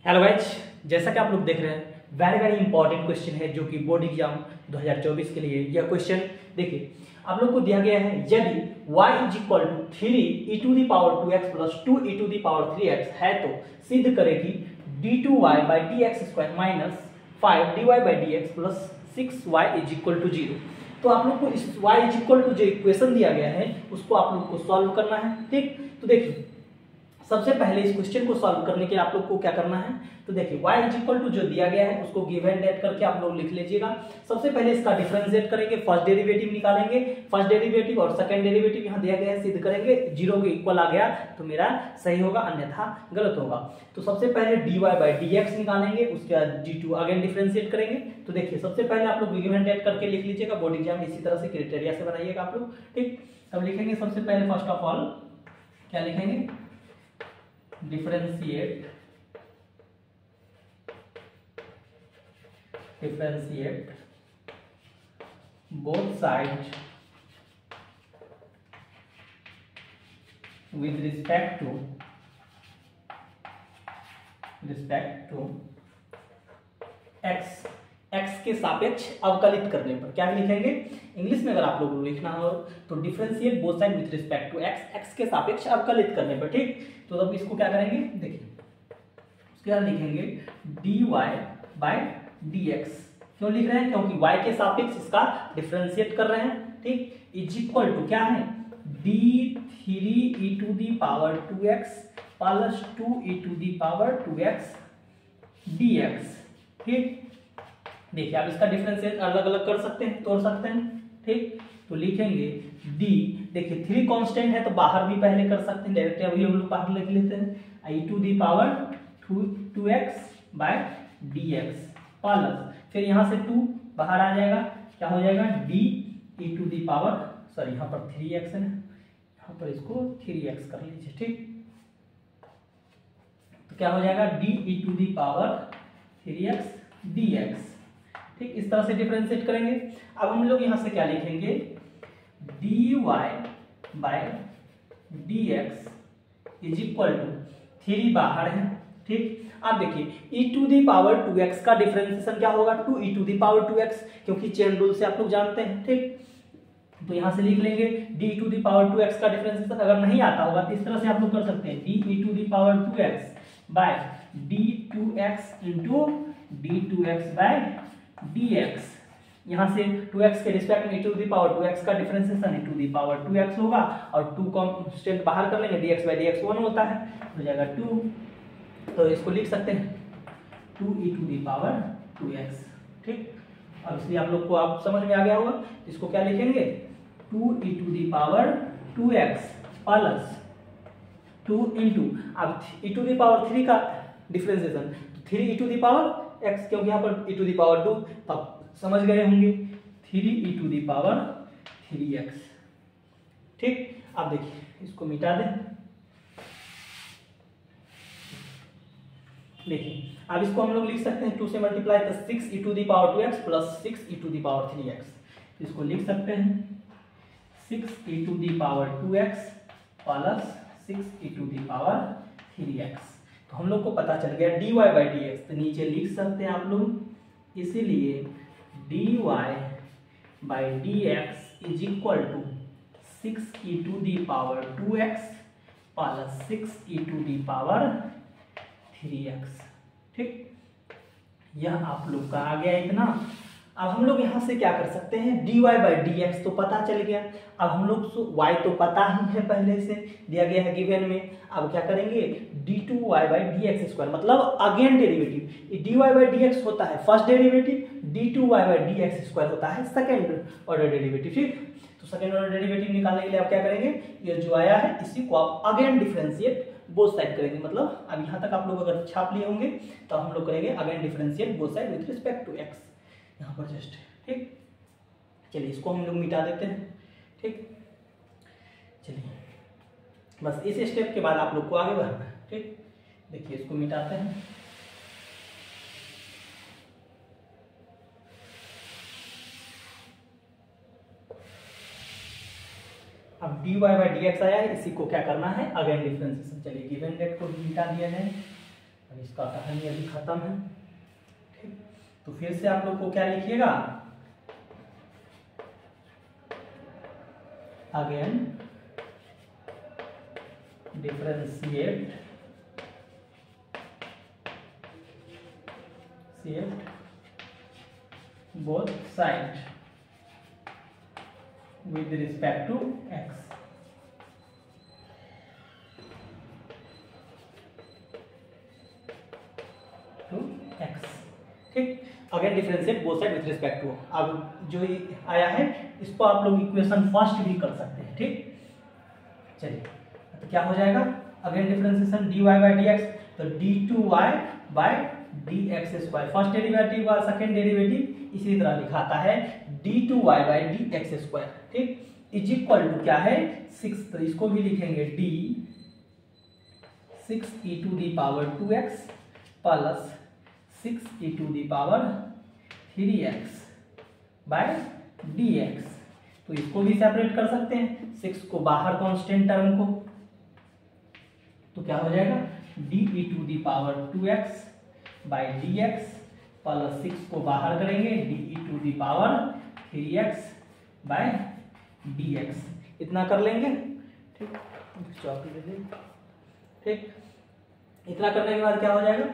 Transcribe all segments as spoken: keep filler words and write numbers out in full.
Hello guys, जैसा कि आप लोग देख रहे हैं वेरी वेरी इंपॉर्टेंट क्वेश्चन है जो कि बोर्ड एग्जाम दो हज़ार चौबीस के लिए यह क्वेश्चन देखिए आप लोग को दिया गया है। यदि y is equal to three e to the power two x plus two e to the power three x है तो सिद्ध करेगी d two Y by D x square minus five D Y by D x plus six y is equal to zero. तो आप लोग को इस y is equal to जो इक्वेशन दिया गया है उसको आप लोग को सॉल्व करना है। ठीक, तो देखिए सबसे पहले इस क्वेश्चन को सॉल्व करने के लिए आप लोग को क्या करना है, तो देखिए y इज इक्वल टू जो दिया गया है उसको गिव एंड डेट करके आप लोग लिख लीजिएगा। सबसे पहले इसका डिफरेंशिएट करेंगे, फर्स्ट डेरिवेटिव निकालेंगे, फर्स्ट डेरिवेटिव और सेकंड डेरिवेटिव यहाँ दिया गया है सिद्ध करेंगे, जीरो के इक्वल आ गया तो मेरा सही होगा अन्यथा गलत होगा। तो सबसे पहले dy बाई डी एक्स निकालेंगे, उसके बाद डी टू अगेन डिफरेंशिएट करेंगे। तो देखिए सबसे पहले आप लोग गिव एंड डेट करके लिख लीजिएगा, बोर्ड एग्जाम इसी तरह से क्राइटेरिया से बनाइएगा आप लोग। ठीक, अब लिखेंगे सबसे पहले फर्स्ट ऑफ ऑल क्या लिखेंगे, differentiate differentiate both sides with respect to respect to x x के सापेक्ष अवकलित करने पर क्या लिखेंगे, इंग्लिश में अगर आप लोगों को लिखना हो तो differentiate both side with respect to x x के सापेक्ष अवकलित करने पर। ठीक, तो अब इसको क्या करेंगे, देखिए उसके बाद लिखेंगे dy बाय dx। क्यों लिख रहे हैं, क्योंकि y के सापेक्ष इसका डिफरेंशिएट कर रहे हैं। ठीक, इज इक्वल टू क्या है d three e to the power two x plus two e to the power two x dx। ठीक, देखिए आप इसका डिफरेंशिएट अलग अलग कर सकते हैं, तोड़ सकते हैं। ठीक, तो लिखेंगे d, देखिए थ्री कांस्टेंट है तो बाहर भी पहले कर सकते हैं, डायरेक्ट अभी हम लोग बाहर लिख लेते हैं I to the power two x by d x plus फिर यहाँ से टू बाहर आ जाएगा, क्या हो जाएगा d e to the power, sorry यहाँ पर थ्री एक्स है ना, यहाँ पर इसको थ्री एक्स कर लीजिए। ठीक, तो क्या हो जाएगा d e to the power three x d x. ठीक, इस तरह से डिफरेंशिएट करेंगे। अब हम लोग यहाँ से क्या लिखेंगे dy by dx is equal to three बाहर है। ठीक, आप देखिए e to the power two x का डिफरेंशिएशन क्या होगा two e to the power two x, क्योंकि चेन रूल से आप लोग जानते हैं। ठीक, तो यहाँ से लिख लेंगे d to the power two x का डिफरेंशिएशन। अगर नहीं आता होगा तो इस तरह से आप लोग कर सकते हैं d e to the power two x by d two x into d two x by dx। यहाँ से टू एक्स के रिस्पेक्ट में e to the power two x का differentiation e to the power two x होगा और to constant बाहर कर लेंगे, dx बाय dx वन होता है, हो जाएगा टू। तो इसको लिख सकते हैं two e to the power two x. ठीक, अब इसलिए आप लोग को आप समझ में आ गया होगा, इसको क्या लिखेंगे two e to the power two x plus two into, अब e to the power three का differentiation three e to the power x, क्योंकि यहाँ पर e to the power two तो आप समझ गए होंगे three e to the power three x. ठीक, अब देखिए इसको मिटा दें। देखिए अब इसको हम लोग लिख सकते हैं टू से मल्टीप्लाई तो six E to the power two x plus six E to the power three x. इसको लिख सकते हैं six E to the power two x plus six E to the power three x. तो हम लोग को पता चल गया dy बाई डी एक्स, तो नीचे लिख सकते हैं आप लोग, इसीलिए dy by D x is equal to six E to the power two x plus six E to the power three x. ठीक, यह आप लोग का आ गया इतना। अब हम लोग यहाँ से क्या कर सकते हैं dy बाई डी एक्स तो पता चल गया, अब हम लोग y तो पता ही है पहले से दिया गया है गिवन में। अब क्या करेंगे d two Y by D x square, मतलब again derivative dy by D x होता है first derivative, d two Y by D x square होता है सेकंड ऑर्डर डेरिवेटिव। ठीक, तो सेकंड ऑर्डर डेरिवेटिव निकालने के लिए आप क्या करेंगे, ये जो आया है इसी को आप अगेन डिफरेंशिएट बोथ साइड करेंगे। मतलब अब यहाँ तक आप लोग अगर छाप लिए होंगे तो हम लोग करेंगे again differentiate both side with respect to x यहाँ पर जस्ट। ठीक, चलिए इसको हम लोग मिटा देते हैं। ठीक, चलिए बस इस स्टेप के बाद आप लोग को आगे बढ़ना है। ठीक, देखिए इसको मिटाते हैं। अब dy बाई डी एक्स आया है, इसी को क्या करना है अगेन डिफरेंशिएशन। चलिए गिवन डेट को मिटा दिया जाए, और इसका कहानी अभी खत्म है। ठीक, तो फिर से आप लोग को क्या लिखिएगा, again differentiate both sides with respect to x। To x, ठीक। Again differentiate both side with respect to. अब जो ये आया है इसको आप लोग इक्वेशन फर्स्ट भी कर सकते हैं। ठीक, चलिए तो क्या हो जाएगा, again differentiation dy by dx, तो d two y by d x square, first derivative और सेकेंड डेरिवेटिव इसी तरह लिखाता है d two Y by D x square. ठीक, इज इक्वल टू क्या है सिक्स, तो इसको भी लिखेंगे d six E to the power two x plus six E to the power three x by d x. तो इसको भी सेपरेट कर सकते हैं, सिक्स को बाहर कांस्टेंट टर्म को, तो क्या हो जाएगा d e to the power two x by D x plus six को बाहर करेंगे d e to the power three x by d x, इतना कर लेंगे। ठीक, ठीक, इतना करने के बाद क्या हो जाएगा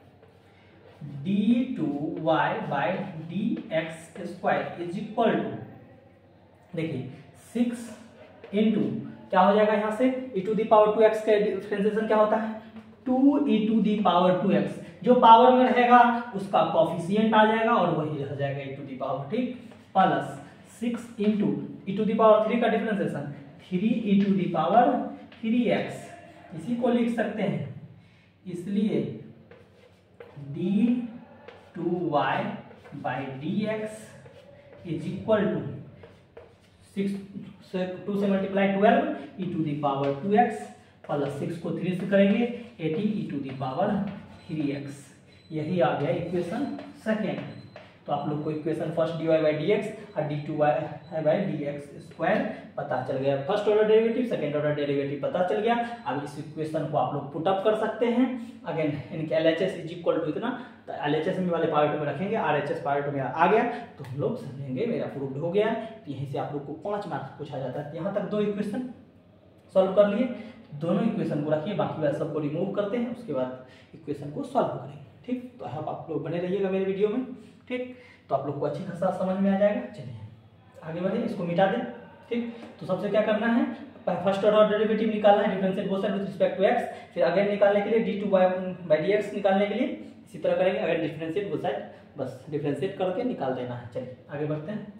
d two Y by D x square is equal to, देखिए सिक्स इंटू क्या हो जाएगा यहाँ से e to the power two x का डिफरेंशिएशन क्या होता है two e to the power two x, जो पावर में रहेगा उसका कोफिशिएंट आ जाएगा और वही रह जाएगा ई टू दी पावर। ठीक, plus six into e to the power three का differentiation three e to the power three x, इसी को लिख सकते हैं, इसलिए d two Y by D x is equal to six two से multiply twelve E to the power two x plus six को three से करेंगे eighteen E to the power three x, यही आ गया इक्वेशन सेकेंड। तो आप लोग को equation first d Y by D x और d two Y by D x square पता चल गया, first order derivative second order derivative पता चल गया। अब इस इक्वेशन को आप लोग पुटअप कर सकते हैं, अगेन इनके L H S is equal to इतना, तो एल एच एस वाले पार्ट में रखेंगे, आर एच एस पार्ट में आ गया तो हम लोग समझेंगे मेरा प्रूव्ड हो गया। तो यहीं से आप लोग को पाँच मार्क्स पूछा जाता है। यहाँ तक दो इक्वेशन सॉल्व कर लिए, दोनों इक्वेशन को रखिए, बाकी वाला सबको रिमूव करते हैं, उसके बाद इक्वेशन को सॉल्व करेंगे। ठीक, तो आप आप लोग बने रहिएगा मेरे वीडियो में। ठीक, तो आप लोग को अच्छी खासा समझ में आ जाएगा। चलिए आगे बढ़े, इसको मिटा दें। ठीक, तो सबसे क्या करना है, फर्स्ट ऑर्डर डेरिवेटिव निकालना है, differentiate both side with respect to x, फिर अगेन निकालने के लिए d two Y by D x निकालने के लिए इसी तरह करेंगे, अगेन डिफरेंशिएट बोथ साइड, बस डिफरेंशिएट करके निकाल देना है। चलिए आगे बढ़ते हैं।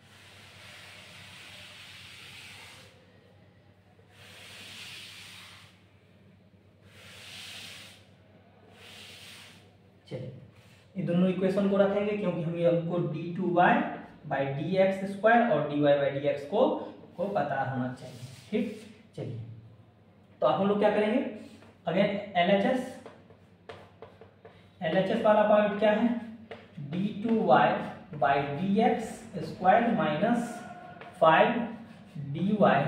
चलिए ये दोनों इक्वेशन को रखेंगे क्योंकि हम ये हमको d two Y by D x square और d Y by D x को को पता होना चाहिए। ठीक, चलिए तो आप हम लोग क्या करेंगे, again L H S L H S वाला पार्ट क्या है d two Y by D x square minus five D Y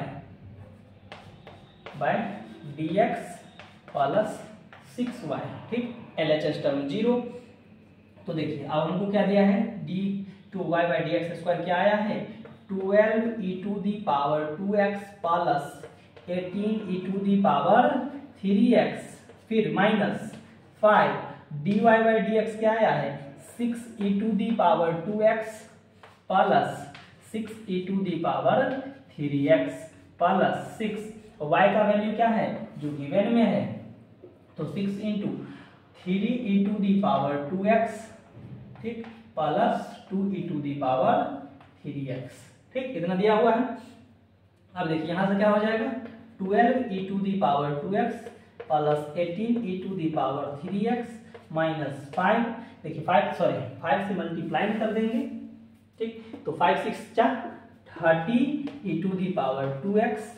by D x plus six y. ठीक, L H S term zero. तो देखिए अब हमको क्या दिया है d two Y by D x square क्या आया है twelve E to the power two x plus eighteen E to the power three x, फिर minus five D Y by D x क्या आया है six E to the power two x plus six E to the power three x plus six, y का value क्या है जो given में है, तो six into three e to the power two x, ठीक, plus two e to the power three x. ठीक, इतना दिया हुआ है। अब देखिए यहां से क्या हो जाएगा twelve E to the power two x plus eighteen E to the power three x minus five, देखिए फाइव सॉरी फाइव से मल्टीप्लाई कर देंगे। ठीक, तो फाइव सिक्स जा thirty e to the power two x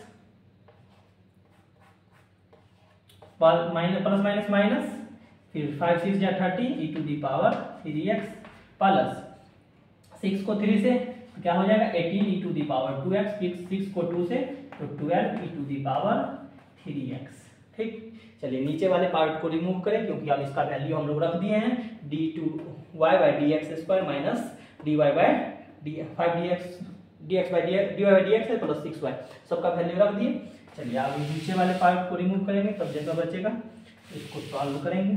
minus plus minus minus, फिर five six जा thirty e to the power three x plus six को थ्री से तो क्या हो जाएगा eighteen E to the power two x, फिर सिक्स को टू से तो twelve E to the power three x. ठीक, चलिए नीचे वाले पार्ट को रिमूव करें क्योंकि अब इसका वैल्यू हम लोग रख दिए हैं d two Y by D x square minus D Y by d five d x d x by d d Y by D x plus six y सबका वैल्यू रख दिए। चलिए अब नीचे वाले पार्ट को रिमूव करेंगे तब जगह बचेगा, इसको सॉल्व करेंगे।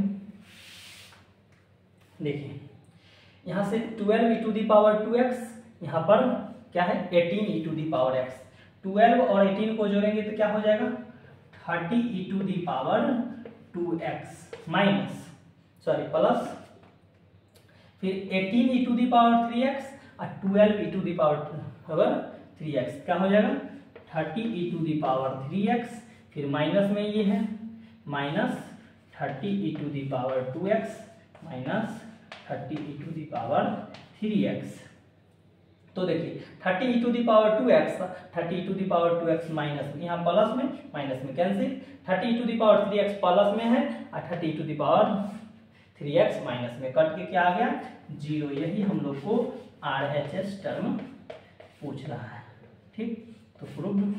देखिए यहाँ से twelve E to the power two x, यहाँ पर क्या है eighteen E to the power x, twelve और एटीन को जोड़ेंगे तो क्या हो जाएगा thirty e to the power two x minus sorry plus फिर eighteen E to the power three x और twelve E to the power three x क्या हो जाएगा thirty e to the power three x, फिर minus में ये है minus thirty e to the power two x minus thirty e to the power three x. तो देखिए thirty e to the power two x thirty e to the power two x minus यहाँ plus में minus में cancel, thirty e to the power three x plus में है और thirty e to the power three x minus में cut के क्या आ गया जीरो। यही हम लोग को आर एच एस टर्म पूछ रहा है। ठीक, तो प्रूव्ड।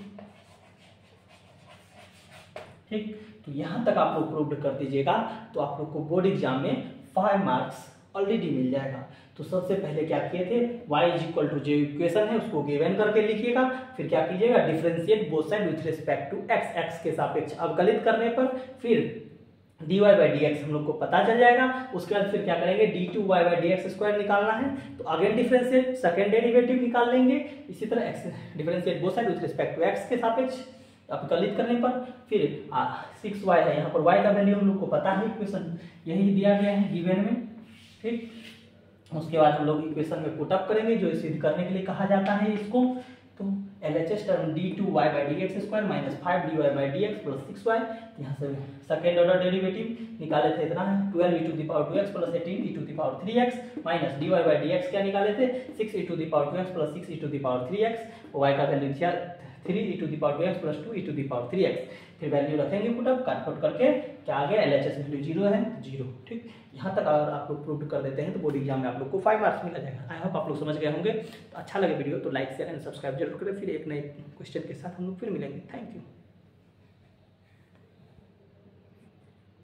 ठीक, तो यहाँ तक आप लोग प्रूव्ड कर दीजिएगा तो आप लोग को बोर्ड एग्जाम में फाइव मार्क्स ऑलरेडी मिल जाएगा। तो सबसे पहले क्या किए थे y इज इक्वल टू जो इक्वेशन है उसको गिवन करके लिखिएगा, फिर क्या कीजिएगा differentiate both side with respect to x, x के सापेक्ष अवकलित करने पर फिर dy बाई डी एक्स हम लोग को पता चल जाएगा। उसके बाद फिर क्या करेंगे d two Y by D x square निकालना है तो अगेन डिफरेंशिएट सेकंड डेरिवेटिव निकाल लेंगे। इसी तरह x differentiate both side with respect to x के सापेक्ष अवकलित करने पर फिर सिक्स वाई है, यहाँ पर y का वैल्यू हम लोग को पता है, इक्वेशन यही दिया गया है गिवन में। ठीक, उसके बाद हम लोग इक्वेशन में पुटअप करेंगे जो सिद्ध करने के लिए कहा जाता है इसको। तो L H S term D two Y by D x square minus five D Y by D x plus six Y, यहाँ से सेकेंड ऑर्डर डेरिवेटिव निकाले थे इतना है twelve E to the power two x plus eighteen E to the power three x minus D Y by D x क्या निकाले थे six E to the power two x plus six E to the power three x, y का value था three e to the power two x plus two e to the power three x. फिर value रखेंगे put up काट put करके क्या आ गया L H S value zero है जीरो। ठीक, यहाँ तक अगर आप लोग प्रूव कर देते हैं तो बोर्ड एग्जाम में आप लोग को फाइव मार्क्स मिला जाएगा। आई होप आप लोग समझ गए होंगे। तो अच्छा लगे वीडियो तो लाइक शेयर एंड सब्सक्राइब जरूर करें। फिर एक नए क्वेश्चन के साथ हम लोग फिर मिलेंगे। Thank you.